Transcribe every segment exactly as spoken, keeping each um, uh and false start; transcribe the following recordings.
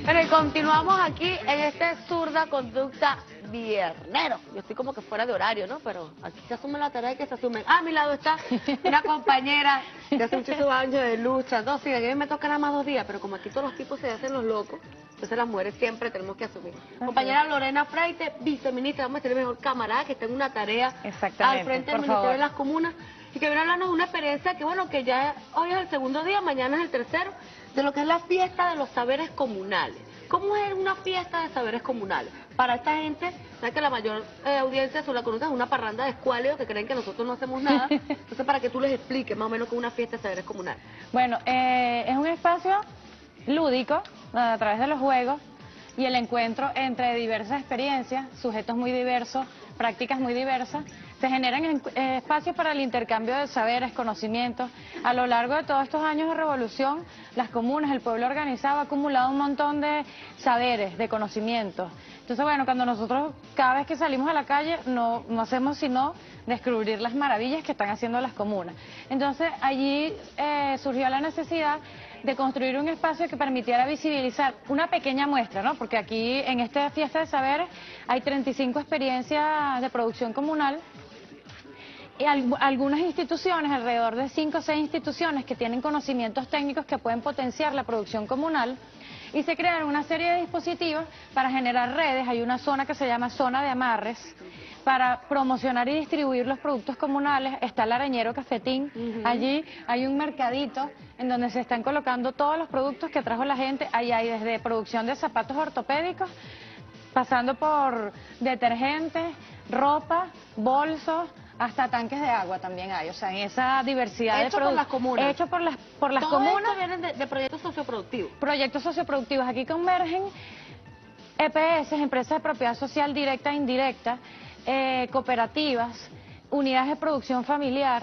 Bueno, y continuamos aquí en este zurda conducta viernero. Yo estoy como que fuera de horario, ¿no? Pero aquí se asume la tarea que se asume. Ah, a mi lado está una compañera que hace muchísimos años de lucha. Dos, sí, a mí me toca nada más dos días, pero como aquí todos los tipos se hacen los locos, entonces las mujeres siempre tenemos que asumir. Okay. Compañera Lorena Freite, viceministra, vamos a tener mejor camarada que tenga una tarea al frente del Ministerio de las Comunas y que viene a hablarnos de una experiencia que, bueno, que ya hoy es el segundo día, mañana es el tercero, de lo que es la fiesta de los saberes comunales. ¿Cómo es una fiesta de saberes comunales? Para esta gente, sabes que la mayor eh, audiencia de Solaconuta es una parranda de escuálidos que creen que nosotros no hacemos nada. Entonces, para que tú les expliques más o menos qué es una fiesta de saberes comunales. Bueno, eh, es un espacio lúdico a través de los juegos y el encuentro entre diversas experiencias, sujetos muy diversos, prácticas muy diversas. Se generan eh, espacios para el intercambio de saberes, conocimientos. A lo largo de todos estos años de revolución, las comunas, el pueblo organizado ha acumulado un montón de saberes, de conocimientos. Entonces, bueno, cuando nosotros cada vez que salimos a la calle no, no hacemos sino descubrir las maravillas que están haciendo las comunas. Entonces, allí eh, surgió la necesidad de construir un espacio que permitiera visibilizar una pequeña muestra, ¿no? Porque aquí en esta fiesta de saberes hay treinta y cinco experiencias de producción comunal y algunas instituciones, alrededor de cinco o seis instituciones que tienen conocimientos técnicos que pueden potenciar la producción comunal, y se crearon una serie de dispositivos para generar redes. Hay una zona que se llama zona de amarres para promocionar y distribuir los productos comunales. Está el Areñero Cafetín, uh-huh. Allí hay un mercadito en donde se están colocando todos los productos que trajo la gente. Ahí hay desde producción de zapatos ortopédicos, pasando por detergentes, ropa, bolsos, hasta tanques de agua también hay. O sea, en esa diversidad hecho de por las comunas. Hecho por las, por las Todo comunas. Esto vienen de, de proyectos socioproductivos. Proyectos socioproductivos. Aquí convergen E P S, empresas de propiedad social directa e indirecta, eh, cooperativas, unidades de producción familiar,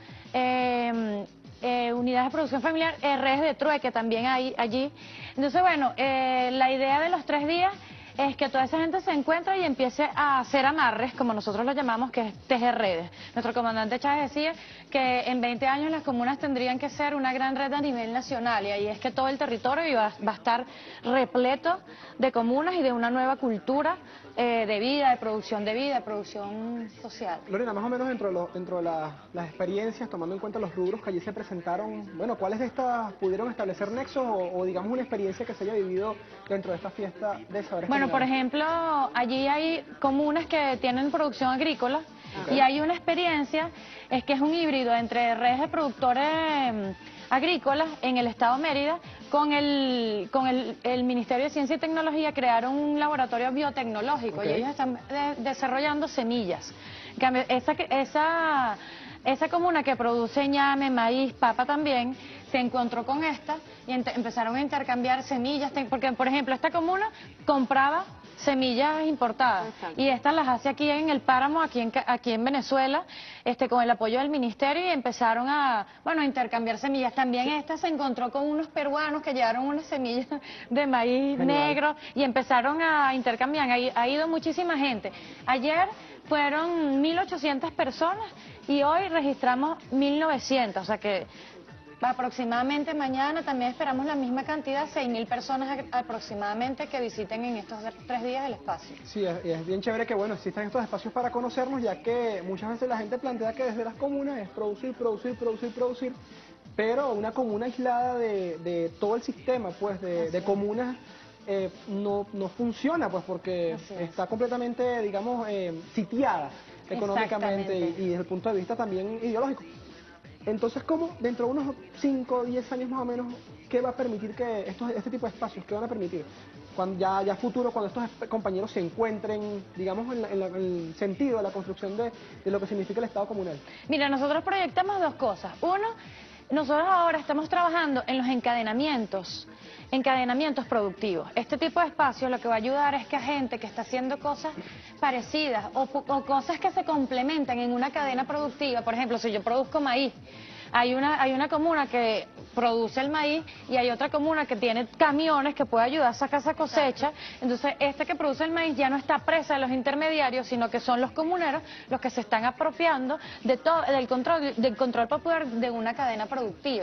eh, eh, unidades de producción familiar, eh, redes de trueque también hay allí. Entonces, bueno, eh, la idea de los tres días es que toda esa gente se encuentre y empiece a hacer amarres, como nosotros lo llamamos, que es tejer redes. Nuestro comandante Chávez decía que en veinte años las comunas tendrían que ser una gran red a nivel nacional, y ahí es que todo el territorio va, va a estar repleto de comunas y de una nueva cultura eh, de vida, de producción de vida, de producción social. Lorena, más o menos dentro de, lo, dentro de la, las experiencias, tomando en cuenta los rubros que allí se presentaron, bueno, ¿cuáles de estas pudieron establecer nexos o, o digamos una experiencia que se haya vivido dentro de esta fiesta de saberes? Bueno, por ejemplo, allí hay comunas que tienen producción agrícola, okay. Y hay una experiencia, es que es un híbrido entre redes de productores eh, agrícolas en el estado Mérida con el con el, el Ministerio de Ciencia y Tecnología. Crearon un laboratorio biotecnológico, okay. Y ellos están de, desarrollando semillas. Esa, esa, esa comuna que produce ñame, maíz, papa también, se encontró con esta y empezaron a intercambiar semillas, porque por ejemplo esta comuna compraba semillas importadas. Exacto. Y estas las hace aquí en el páramo, aquí en, aquí en Venezuela, este, con el apoyo del ministerio, y empezaron a, bueno, a intercambiar semillas. También esta se encontró con unos peruanos que llevaron unas semillas de maíz Genial. negro y empezaron a intercambiar. Ha, ha ido muchísima gente. Ayer fueron mil ochocientas personas y hoy registramos mil novecientas, o sea que aproximadamente mañana también esperamos la misma cantidad, seis mil personas aproximadamente que visiten en estos tres días el espacio. Sí, es, es bien chévere que bueno existan estos espacios para conocernos, ya que muchas veces la gente plantea que desde las comunas es producir, producir, producir, producir, pero una comuna aislada de, de todo el sistema, pues, de, de comunas eh, no, no funciona, pues, porque está completamente, digamos, eh, sitiada económicamente y, y desde el punto de vista también ideológico. Entonces, ¿cómo dentro de unos cinco o diez años más o menos, qué va a permitir que estos, este tipo de espacios, qué van a permitir? Cuando ya, ya futuro, cuando estos compañeros se encuentren, digamos, en, la, en, la, en el sentido de la construcción de, de lo que significa el Estado comunal. Mira, nosotros proyectamos dos cosas. Uno, nosotros ahora estamos trabajando en los encadenamientos, encadenamientos productivos. Este tipo de espacios lo que va a ayudar es que a gente que está haciendo cosas parecidas o, o cosas que se complementan en una cadena productiva, por ejemplo, si yo produzco maíz, hay una, hay una comuna que produce el maíz y hay otra comuna que tiene camiones que puede ayudar a sacar esa cosecha. Entonces, este que produce el maíz ya no está presa de los intermediarios, sino que son los comuneros los que se están apropiando de todo, del control, del control popular de una cadena productiva.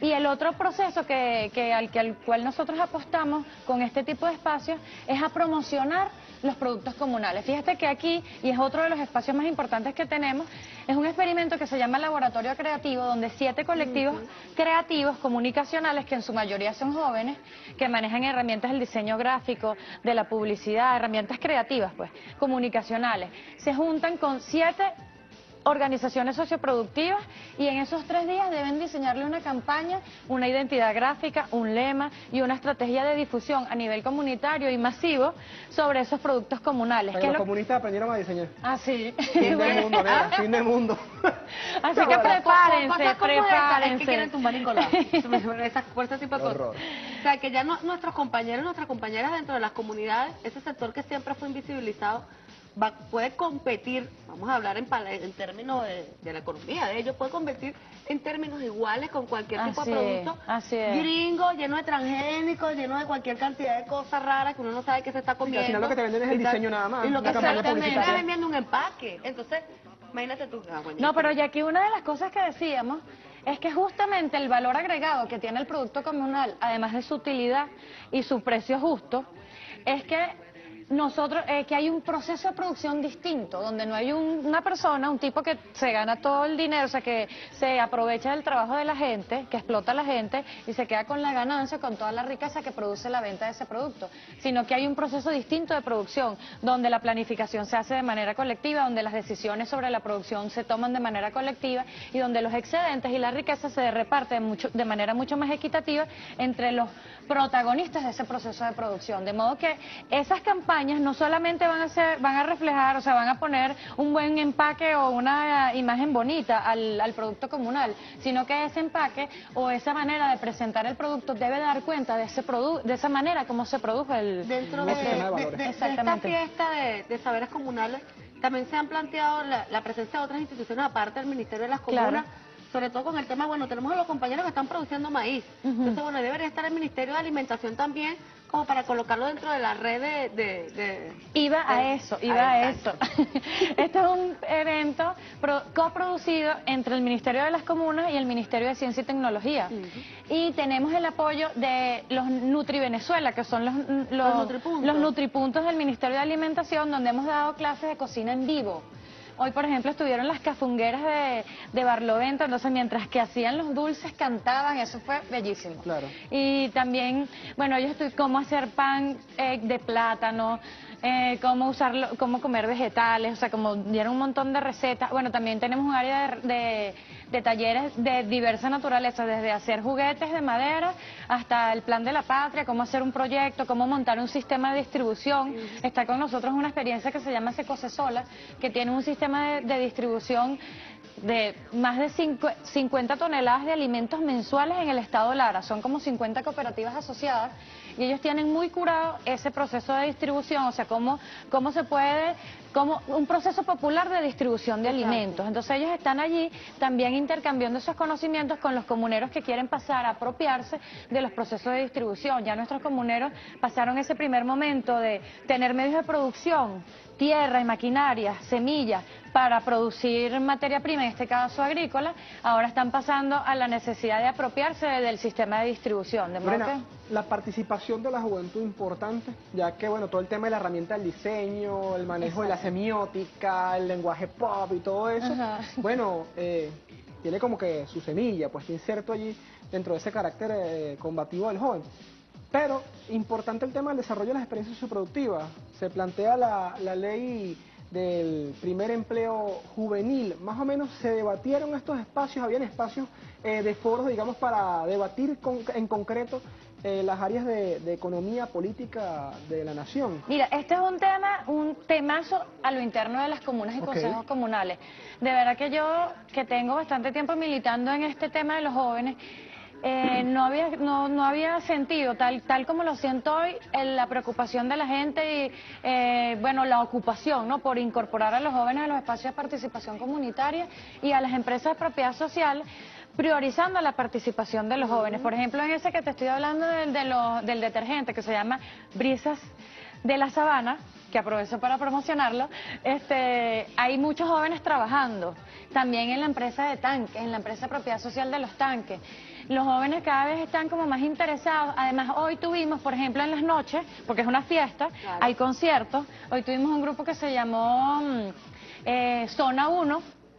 Y el otro proceso que, que, al, que al cual nosotros apostamos con este tipo de espacios es a promocionar los productos comunales. Fíjate que aquí, y es otro de los espacios más importantes que tenemos, es un experimento que se llama Laboratorio Creativo, donde siete colectivos uh-huh. creativos, comunicacionales, que en su mayoría son jóvenes, que manejan herramientas del diseño gráfico, de la publicidad, herramientas creativas, pues, comunicacionales, se juntan con siete organizaciones socioproductivas y en esos tres días deben diseñarle una campaña, una identidad gráfica, un lema y una estrategia de difusión a nivel comunitario y masivo sobre esos productos comunales. Pero los lo... comunistas aprendieron a diseñar. Ah, sí. Fin del mundo, mira, fin del mundo. Así que prepárense, prepárense. Es que quieren tumbar Nicolás. Por ese tipo de cosas. O sea, que ya no, nuestros compañeros, nuestras compañeras dentro de las comunidades, ese sector que siempre fue invisibilizado, Va, puede competir, vamos a hablar en, en términos de, de la economía de ellos, puede competir en términos iguales con cualquier así tipo de producto así es. gringo, lleno de transgénicos, lleno de cualquier cantidad de cosas raras que uno no sabe qué se está comiendo. Y al final lo que te venden es el diseño nada más, y lo que una campaña publicitaria. publicitaria. vendiendo un empaque, entonces, imagínate tú. Ah, bueno, no, pero ya aquí una de las cosas que decíamos es que justamente el valor agregado que tiene el producto comunal, además de su utilidad y su precio justo, es que nosotros, eh, que hay un proceso de producción distinto, donde no hay un, una persona, un tipo que se gana todo el dinero, o sea, que se aprovecha del trabajo de la gente, que explota a la gente y se queda con la ganancia, con toda la riqueza que produce la venta de ese producto, sino que hay un proceso distinto de producción, donde la planificación se hace de manera colectiva, donde las decisiones sobre la producción se toman de manera colectiva y donde los excedentes y la riqueza se reparten mucho, de manera mucho más equitativa entre los protagonistas de ese proceso de producción, de modo que esas campañas no solamente van a ser, van a reflejar, o sea, van a poner un buen empaque o una imagen bonita al, al producto comunal, sino que ese empaque o esa manera de presentar el producto debe dar cuenta de ese produ de esa manera como se produjo el dentro de, de, de, de, de esta fiesta de, de saberes comunales. También se han planteado la, la presencia de otras instituciones aparte del Ministerio de las Comunas. Claro. Sobre todo con el tema, bueno, tenemos a los compañeros que están produciendo maíz. Uh-huh. Entonces, bueno, debería estar el Ministerio de Alimentación también, como para colocarlo dentro de la red de... de, de iba de, a eso, iba a, a eso. Este es un evento pro, coproducido entre el Ministerio de las Comunas y el Ministerio de Ciencia y Tecnología. Uh-huh. Y tenemos el apoyo de los Nutri Venezuela, que son los, los, los, nutripuntos. los nutripuntos del Ministerio de Alimentación, donde hemos dado clases de cocina en vivo. Hoy, por ejemplo, estuvieron las cafungueras de, de Barlovento, entonces mientras que hacían los dulces, cantaban, eso fue bellísimo. Claro. Y también, bueno, ellos estuvieron cómo hacer pan eh, de plátano, eh, cómo usarlo, cómo comer vegetales, o sea, como dieron un montón de recetas. Bueno, también tenemos un área de, de, de talleres de diversa naturaleza, desde hacer juguetes de madera hasta el plan de la patria, cómo hacer un proyecto, cómo montar un sistema de distribución. Sí. Está con nosotros una experiencia que se llama Secose Sola, que tiene un sistema de, de distribución de más de cincuenta toneladas de alimentos mensuales en el estado Lara. Son como cincuenta cooperativas asociadas y ellos tienen muy curado ese proceso de distribución, o sea, cómo, cómo se puede, como un proceso popular de distribución de Exacto. alimentos. Entonces ellos están allí también intercambiando esos conocimientos con los comuneros que quieren pasar a apropiarse de los procesos de distribución. Ya nuestros comuneros pasaron ese primer momento de tener medios de producción, tierra y maquinaria, semillas, para producir materia prima, en este caso agrícola, ahora están pasando a la necesidad de apropiarse del sistema de distribución. De Lorena, que... la participación de la juventud importante, ya que bueno, todo el tema de la herramienta del diseño, el manejo Exacto. de la semiótica, el lenguaje pop y todo eso, Ajá. bueno, eh, tiene como que su semilla, pues está inserto allí dentro de ese carácter eh, combativo del joven. Pero importante el tema del desarrollo de las experiencias socioproductivas. Se plantea la, la ley del primer empleo juvenil. Más o menos se debatieron estos espacios, habían espacios eh, de foros, digamos, para debatir con, en concreto eh, las áreas de, de economía política de la nación. Mira, este es un tema, un temazo a lo interno de las comunas y okay. consejos comunales. De verdad que yo, que tengo bastante tiempo militando en este tema de los jóvenes, Eh, no había no, no había sentido, tal tal como lo siento hoy, en la preocupación de la gente y, eh, bueno, la ocupación, ¿no?, por incorporar a los jóvenes a los espacios de participación comunitaria y a las empresas de propiedad social, priorizando la participación de los jóvenes. Por ejemplo, en ese que te estoy hablando del, de los, del detergente, que se llama Brisas de La Sabana, que aprovecho para promocionarlo, este, hay muchos jóvenes trabajando, también en la empresa de tanques, en la empresa de propiedad social de los tanques. Los jóvenes cada vez están como más interesados. Además, hoy tuvimos, por ejemplo, en las noches, porque es una fiesta, claro, hay conciertos. Hoy tuvimos un grupo que se llamó eh, Zona uno,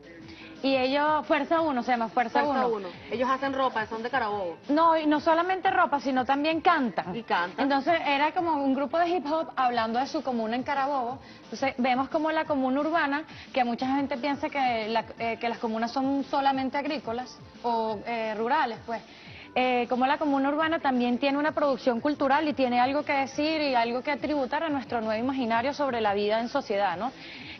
y ellos, Fuerza uno, se llama Fuerza, Fuerza uno. uno. Ellos hacen ropa, son de Carabobo. No, y no solamente ropa, sino también cantan. Y cantan. Entonces era como un grupo de hip hop hablando de su comuna en Carabobo. Entonces vemos como la comuna urbana, que mucha gente piensa que, la, eh, que las comunas son solamente agrícolas o eh, rurales, pues. Eh, como la comuna urbana también tiene una producción cultural y tiene algo que decir y algo que tributar a nuestro nuevo imaginario sobre la vida en sociedad, ¿no?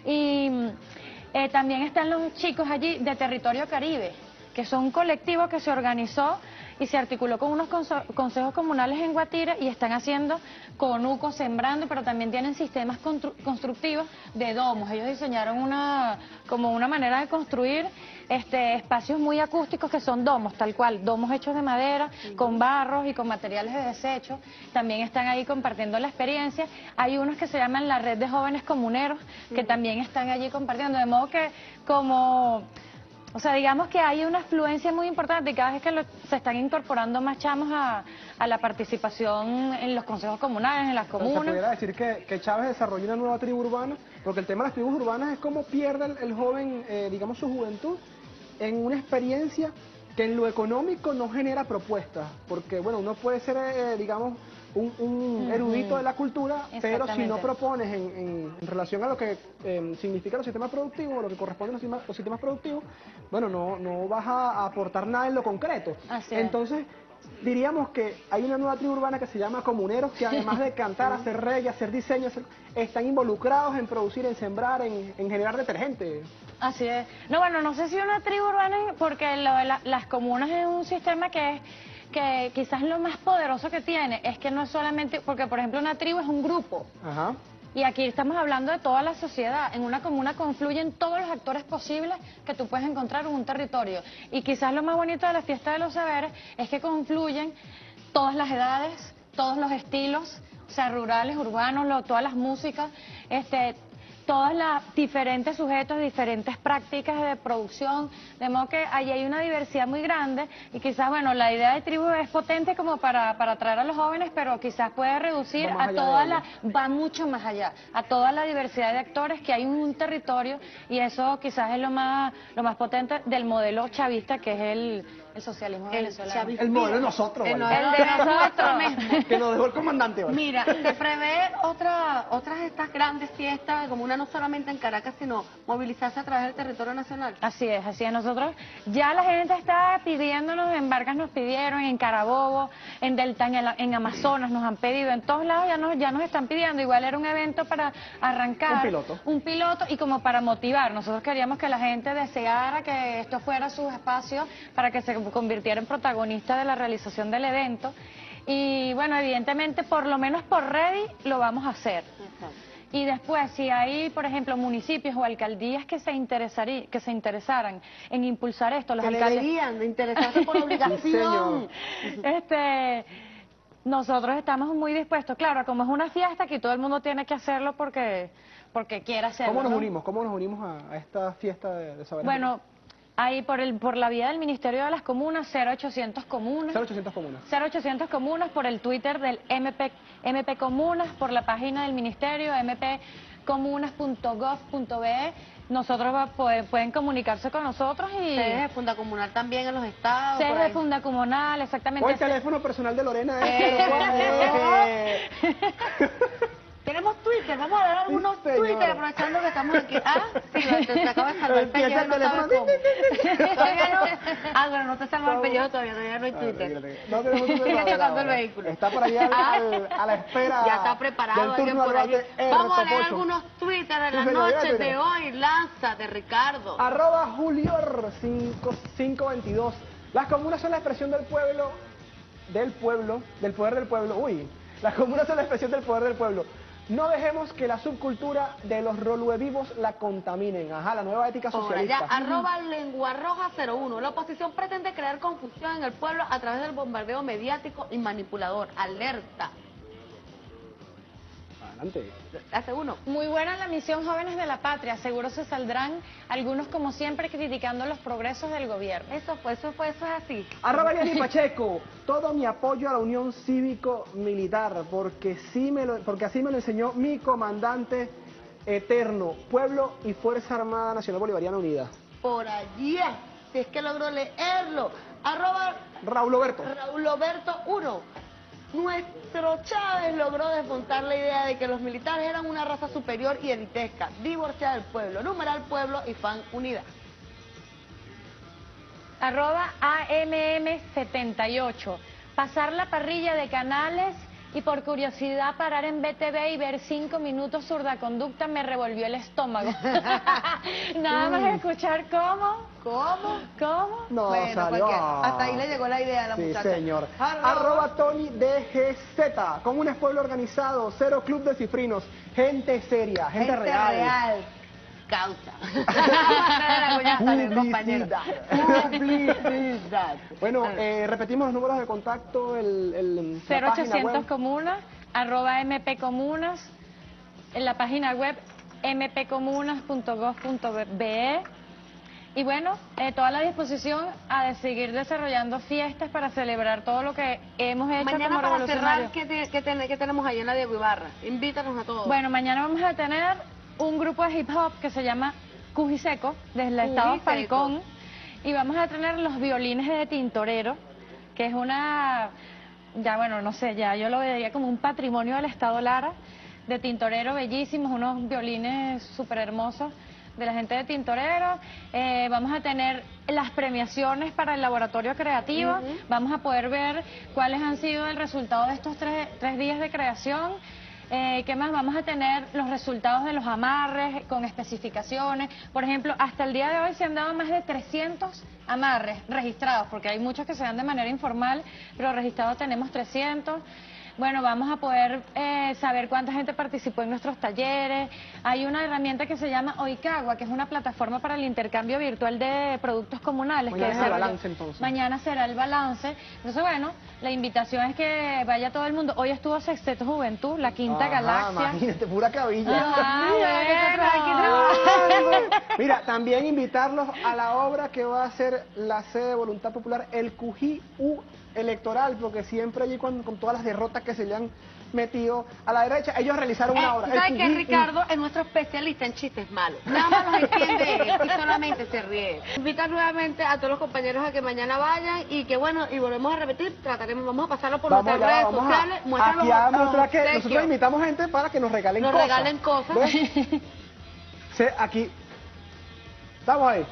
Y Eh, también están los chicos allí de Territorio Caribe, que son un colectivo que se organizó y se articuló con unos consejos comunales en Guatire y están haciendo conucos, sembrando, pero también tienen sistemas constructivos de domos. Ellos diseñaron una como una manera de construir este espacios muy acústicos que son domos, tal cual, domos hechos de madera, con barros y con materiales de desecho. También están ahí compartiendo la experiencia. Hay unos que se llaman la Red de Jóvenes Comuneros, que también están allí compartiendo, de modo que como... O sea, digamos que hay una afluencia muy importante y cada vez que lo, se están incorporando más chamos a, a la participación en los consejos comunales, en las comunas. Se pudiera decir que, que Chávez desarrolló una nueva tribu urbana, porque el tema de las tribus urbanas es cómo pierde el, el joven, eh, digamos, su juventud en una experiencia que en lo económico no genera propuestas, porque, bueno, uno puede ser, eh, digamos, un, un erudito de la cultura, pero si no propones en, en, en relación a lo que eh, significan los sistemas productivos, o lo que corresponde a los, sistemas, los sistemas productivos, bueno, no, no vas a aportar nada en lo concreto. Así es. Entonces, diríamos que hay una nueva tribu urbana que se llama Comuneros, que además de cantar, hacer reggae, hacer diseño, hacer, están involucrados en producir, en sembrar, en, en generar detergente. Así es. No, bueno, no sé si una tribu urbana, porque lo de la, las comunas es un sistema que es que quizás lo más poderoso que tiene es que no es solamente, porque por ejemplo una tribu es un grupo. Ajá. Y aquí estamos hablando de toda la sociedad. En una comuna confluyen todos los actores posibles que tú puedes encontrar en un territorio. Y quizás lo más bonito de la fiesta de los saberes es que confluyen todas las edades, todos los estilos, o sea, rurales, urbanos, lo, todas las músicas, este, todas las diferentes sujetos, diferentes prácticas de producción, de modo que ahí hay una diversidad muy grande y quizás, bueno, la idea de tribu es potente como para, para atraer a los jóvenes, pero quizás puede reducir a toda la, va mucho más allá, a toda la diversidad de actores que hay en un territorio y eso quizás es lo más, lo más potente del modelo chavista que es el, el socialismo El venezolano. chavismo. El modelo de nosotros, El, ¿vale? el de nosotros mismos. Que nos dejó el comandante, ¿vale? Mira, se prevé otra, otras de estas grandes fiestas, como una no solamente en Caracas, sino movilizarse a través del territorio nacional. Así es, así es. Nosotros, ya la gente está pidiéndonos, en Vargas nos pidieron, en Carabobo, en Delta, en, el, en Amazonas nos han pedido, en todos lados ya nos, ya nos están pidiendo. Igual era un evento para arrancar. Un piloto. Un piloto y como para motivar. Nosotros queríamos que la gente deseara que esto fuera su espacio para que se convirtiera en protagonista de la realización del evento. Y bueno, evidentemente, por lo menos por Ready, lo vamos a hacer. Exacto. Y después, si hay, por ejemplo, municipios o alcaldías que se interesarí, que se interesaran en impulsar esto, los Que alcaldes... deberían de interesarse por obligación. este, nosotros estamos muy dispuestos. Claro, como es una fiesta, aquí todo el mundo tiene que hacerlo porque, porque quiere hacerlo. ¿Cómo nos ¿no? unimos? ¿Cómo nos unimos a, a esta fiesta de, de saberes? Bueno, ahí por, el, por la vía del Ministerio de las Comunas, cero ochocientos Comunas. cero ochocientos comunas. cero ochocientos Comunas, por el Twitter del M P, M P Comunas, por la página del Ministerio, m p comunas punto gov punto be. Nosotros va, pueden, pueden comunicarse con nosotros y... Sedes de Funda Comunal también en los estados. Sedes por de ahí. Funda Comunal, exactamente. O el teléfono personal de Lorena es Eh, cero cuatro. Tenemos Twitter, vamos a dar algunos Sí, señora. Twitter aprovechando que estamos aquí. Ah, sí, te, te acaba de salvar el Empieza pellejo, el no sabes teléfono. cómo. Todavía no. Ah, bueno, no te salva el pellejo todavía, todavía no hay Twitter. No tenemos Twitter Sigue todavía, chocando el ahora. vehículo. Está por allá al- Ah, al- a la espera. Ya está preparado del alguien turno por al allí. debate R, Vamos a leer Topocho. algunos Twitter en Sí, las señor, noches dígame, de dígame. hoy. Lánzate, Ricardo. Arroba Julior cinco veintidós. Las comunas son la expresión del pueblo, del pueblo, del poder del pueblo. Uy, las comunas son la expresión del poder del pueblo. No dejemos que la subcultura de los roluevivos la contaminen. Ajá, la nueva ética Por socialista. allá, arroba lenguarroja cero uno. La oposición pretende crear confusión en el pueblo a través del bombardeo mediático y manipulador. Alerta. Adelante. Hace uno. Muy buena la misión Jóvenes de la Patria. Seguro se saldrán algunos, como siempre, criticando los progresos del gobierno. Eso fue, eso fue, eso es así. Arroba Eliani Pacheco, todo mi apoyo a la Unión Cívico-Militar, porque, sí me lo, porque así me lo enseñó mi comandante eterno, Pueblo y Fuerza Armada Nacional Bolivariana Unida. Por allí es, si es que logró leerlo. Arroba Raúl Oberto. Raúl Oberto uno. Nuestro Chávez logró desmontar la idea de que los militares eran una raza superior y elitesca, divorciada del pueblo, numeral pueblo y fan unida. Arroba A M M setenta y ocho. Pasar la parrilla de canales y por curiosidad parar en B T V y ver cinco minutos Zurdaconducta me revolvió el estómago. Nada más escuchar cómo, ¿Cómo? cómo. No, Bueno, salió. porque hasta ahí le llegó la idea a la Sí, muchacha. señor. Arroba- Arroba Tony D G Z. Comunes Pueblo Organizado, cero club de cifrinos. Gente seria, gente, Gente real. real. Causa. La coñaza del compañero. Publicidad. Bueno, eh, repetimos los números de contacto, el, el, la cero página ochocientos web. comunas, arroba M P comunas, en la página web m p comunas punto gov punto be. Y bueno, eh, toda la disposición a de seguir desarrollando fiestas para celebrar todo lo que hemos hecho Mañana como para revolucionarios. cerrar, ¿qué, te- qué ten- qué tenemos ahí en la Diego Ibarra? Invítanos a todos. Bueno, mañana vamos a tener un grupo de hip hop que se llama Cujiseco, desde el estado Cujiseco. Falcón, y vamos a tener los violines de Tintorero, que es una, ya bueno, no sé, ya yo lo vería como un patrimonio del estado Lara, de Tintorero, bellísimos, unos violines súper hermosos de la gente de Tintorero. Eh, vamos a tener las premiaciones para el laboratorio creativo, Ujú. vamos a poder ver cuáles han sido el resultado de estos tres, tres días de creación. Eh, ¿Qué más? Vamos a tener los resultados de los amarres con especificaciones. Por ejemplo, hasta el día de hoy se han dado más de trescientos amarres registrados, porque hay muchos que se dan de manera informal, pero registrados tenemos trescientos. Bueno, vamos a poder eh, saber cuánta gente participó en nuestros talleres. Hay una herramienta que se llama Oikawa, que es una plataforma para el intercambio virtual de productos comunales. Mañana que es el desarrolló- balance, entonces. Mañana será el balance. Entonces, bueno, la invitación es que vaya todo el mundo. Hoy estuvo Sexteto Juventud, la Quinta Ajá, Galaxia. Imagínate, pura cabilla. Ajá, Mira, bueno. Mira, también invitarlos a la obra que va a ser la sede de Voluntad Popular, el Cují U electoral, porque siempre allí con, con todas las derrotas que se le han metido a la derecha, ellos realizaron Eh, una obra. ¿Sabes el qué? Cují U. Ricardo es nuestro especialista en chistes malos. Nada más los entiende él y solamente se ríe. Invita nuevamente a todos los compañeros a que mañana vayan y que bueno, y volvemos a repetir, trataremos, vamos a pasarlo por Vamos nuestras allá, redes vamos sociales, a, muestran aquí los- a los mostrar que obsequios. nosotros invitamos gente para que nos regalen Nos cosas. regalen cosas. ¿Ves? Se- aquí. Estamos ahí.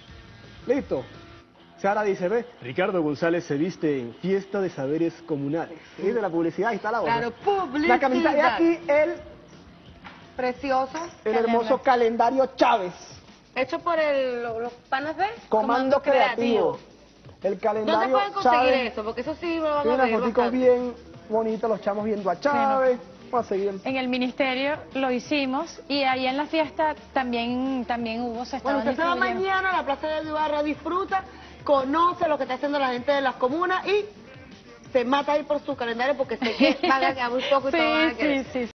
Listo. Sara dice, ve, Ricardo González se viste en Fiesta de Saberes Comunales. ¿Sí? De la publicidad, ahí está la obra. Claro, publicidad. La camiseta. Y aquí el, Precioso. el hermoso calendario Chávez. Hecho por el, los panas de Comando, creativo. El calendario ¿Dónde pueden conseguir Chávez. eso? Porque eso sí lo van Tiene a unas pedir fotos bastante. bien bonitas, los chamos viendo a Chávez. Vamos a seguir. En el ministerio lo hicimos y ahí en la fiesta también también hubo, se Bueno, estaban usted se va distribuyendo. mañana a la Plaza de Ibarra, disfruta, conoce lo que está haciendo la gente de las comunas y se mata ahí por su calendario porque sé que van a quedar muy poco y Sí, todo van a querer. sí, sí.